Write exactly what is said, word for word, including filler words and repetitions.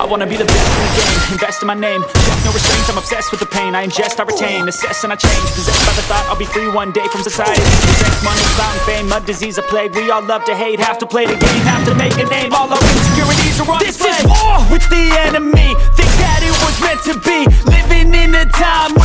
wanna be the best in the game, invest in my name, check no restraints, I'm obsessed with the pain. I ingest, I retain, assess and I change, possessed by the thought I'll be free one day from society. Sex, money, clout and fame, mud, disease, a plague. We all love to hate, have to play the game, have to make a name. All our insecurities are on display. This is war with the enemy, think that it was meant to be. Living in a time